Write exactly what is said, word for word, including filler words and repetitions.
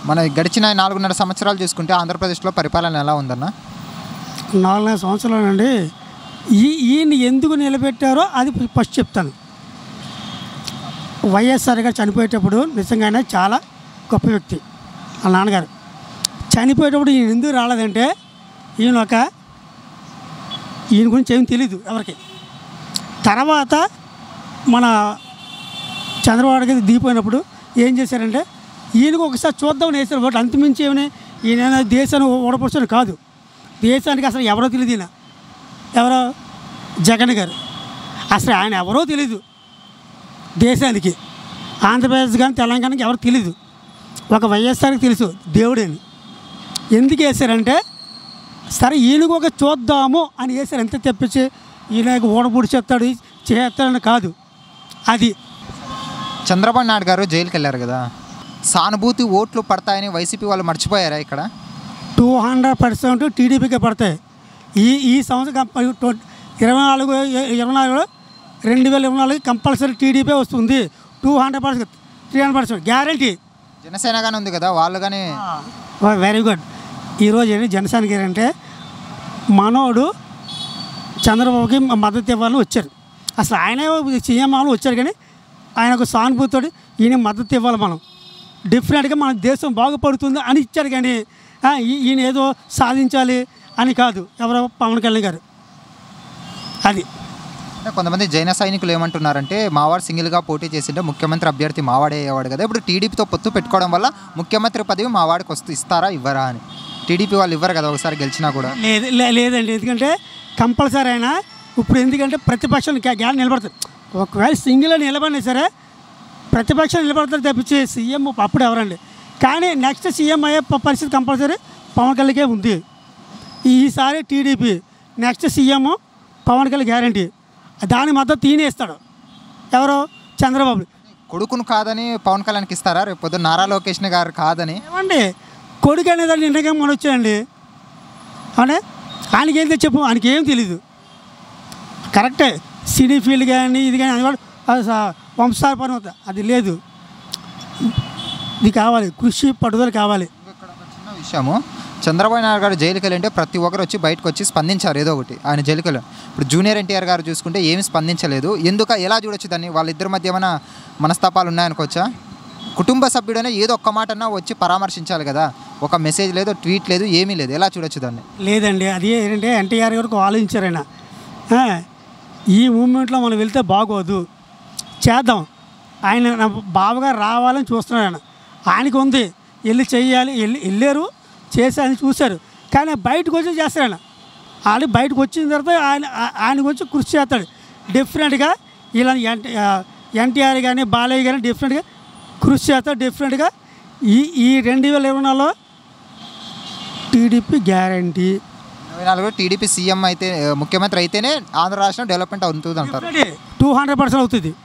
మన గడిచిన నాలుగున్నర సంవత్సరాలు చూసుకుంటే ఆంధ్రప్రదేశ్లో పరిపాలన ఎలా ఉందన్న? నాలుగున్నర సంవత్సరాలు అండి. ఈ ఈయన ఎందుకు నిలబెట్టారో అది ఫస్ట్ చెప్తాను. వైఎస్ఆర్ గారు చనిపోయేటప్పుడు నిజంగానే చాలా గొప్ప వ్యక్తి. వాళ్ళ నాన్నగారు చనిపోయేటప్పుడు ఈయన ఎందుకు రాలేదంటే ఈయన ఒక ఈయన గురించి ఏం తెలీదు ఎవరికి. తర్వాత మన చంద్రబాబు గారికి దిగిపోయినప్పుడు ఏం చేశారంటే ఈయనకు ఒకసారి చూద్దామని వేసారు ఓటు. అంతమించి ఏమని ఈయన దేశాన్ని ఓడపరచడం కాదు, దేశానికి అసలు ఎవరో తెలియదు. ఈయన ఎవరో జగన్ గారు అసలు ఆయన ఎవరో తెలీదు దేశానికి, ఆంధ్రప్రదేశ్ కానీ తెలంగాణకి ఎవరు తెలీదు. ఒక వైఎస్ఆర్కి తెలుసు దేవుడని. ఎందుకు వేశారంటే సరే ఈయనకు ఒక చూద్దాము అని వేశారు. ఎంత తెప్పించి ఈయనకు ఓడబుడి చేస్తాడు చేస్తాడని కాదు. అది చంద్రబాబు నాయుడు గారు జైలుకి వెళ్ళారు కదా, సానుభూతి ఓట్లు పడతాయని వైసీపీ వాళ్ళు మర్చిపోయారా? ఇక్కడ టూ హండ్రెడ్ పర్సెంట్ టీడీపీకే పడతాయి. ఈ ఈ సంవత్సరం ఇరవై నాలుగు ఇరవై నాలుగులో రెండు వేల ఇరవై నాలుగు కంపల్సరీ టీడీపీ వస్తుంది. Two hundred percent three hundred percent guarantee. Janasena కానీ ఉంది కదా, వాళ్ళు కానీ వెరీ గుడ్. ఈరోజు ఏంటి జనసేన గారు అంటే మనోడు చంద్రబాబుకి మద్దతు ఇవ్వాలని వచ్చారు. అసలు ఆయన సీఎం వాళ్ళు వచ్చారు కానీ ఆయనకు సానుభూతితో ఈయన మద్దతు ఇవ్వాలి. మనం డిఫరెంట్గా మన దేశం బాగుపడుతుంది అని ఇచ్చారు కానీ ఈయన ఏదో సాధించాలి అని కాదు. ఎవరో పవన్ కళ్యాణ్ గారు. అది కొంతమంది జైన సైనికులు ఏమంటున్నారంటే మావాడు సింగిల్గా పోటీ చేసింటే ముఖ్యమంత్రి అభ్యర్థి మావాడే అయ్యేవాడు కదా, ఇప్పుడు టీడీపీతో పొత్తు పెట్టుకోవడం వల్ల ముఖ్యమంత్రి పదవి మావాడికి వస్తూ ఇస్తారా ఇవ్వరా అని. టీడీపీ వాళ్ళు ఇవ్వరు కదా ఒకసారి గెలిచినా కూడా. లేదు లేదండి, ఎందుకంటే కంపల్సరీ అయినా ఇప్పుడు ఎందుకంటే ప్రతిపక్షం గ్యాన్ నిలబడతారు. ఒకవేళ సింగిల్ నిలబడినా సరే ప్రతిపక్షం నిలబడతారు తప్పించి సీఎం అప్పుడు ఎవరండి. కానీ నెక్స్ట్ సీఎం అయ్యే పరిస్థితి కంపల్సరీ పవన్ కళ్యాణ్కే ఉంది. ఈసారి TDP, next CM Pawan Kalyan guarantee. దాని మద్దతు తీనేస్తాడు ఎవరో చంద్రబాబు. కొడుకును కాదని పవన్ కళ్యాణ్కి ఇస్తారా రేపు పొద్దున్న నారా లోకేష్ గారు కాదని? ఏమండి కొడుకు అనేది నిర్ణయం మనం వచ్చాయండి అవునే. ఆయనకి ఏంటో చెప్పు, ఆయనకి ఏం తెలీదు. కరెక్టే సినీ ఫీల్డ్ కానీ ఇది కానీ అది కూడా వంశార్పణ అది లేదు. ఇది కావాలి, కృషి పట్టుదల కావాలి. ఇక్కడ ఒక చిన్న విషయము, చంద్రబాబు నాయుడు గారు జైలుకి వెళ్ళంటే ప్రతి ఒక్కరు వచ్చి బయటకు వచ్చి స్పందించారు ఏదో ఒకటి. ఆయన జైలుకి వెళ్ళారు. ఇప్పుడు జూనియర్ ఎన్టీఆర్ గారు చూసుకుంటే ఏమి స్పందించలేదు. ఎందుక ఎలా చూడొచ్చు దాన్ని? వాళ్ళిద్దరి మధ్య ఏమైనా మనస్తాపాలు ఉన్నాయనుకోవచ్చా? కుటుంబ సభ్యుడైనా ఏదో ఒక్క మాట అన్నా వచ్చి పరామర్శించాలి కదా. ఒక మెసేజ్ లేదు, ట్వీట్ లేదు, ఏమీ లేదు. ఎలా చూడొచ్చు దాన్ని? లేదండి, అది ఏంటంటే ఎన్టీఆర్ గారికి ఆలోచించారు ఆయన. ఈ మూమెంట్లో మనం వెళ్తే బాగోదు, చేద్దాం. ఆయన బావగా రావాలని చూస్తున్నాడు ఆయన. ఆయనకు ఉంది వెళ్ళి చెయ్యాలి, వెళ్ళి వెళ్ళారు చేశారని చూశారు. కానీ బయటకు వచ్చి చేస్తాడు ఆయన. ఆల్రెడీ బయటకు వచ్చిన తర్వాత ఆయన ఆయనకు వచ్చి కృషి చేస్తాడు డిఫరెంట్గా. ఇలా ఎన్టీఆర్ కానీ బాలయ్య కానీ డిఫరెంట్గా కృషి చేస్తాడు డిఫరెంట్గా. ఈ ఈ రెండు వేల ఇరవై నాలుగులో టీడీపీ గ్యారంటీ. ఇరవై నాలుగులో టీడీపీ సీఎం అయితే ముఖ్యమంత్రి అయితేనే ఆంధ్ర రాష్ట్రం డెవలప్మెంట్ అవుతుంది అంటారు. టూ హండ్రెడ్ పర్సెంట్ అవుతుంది.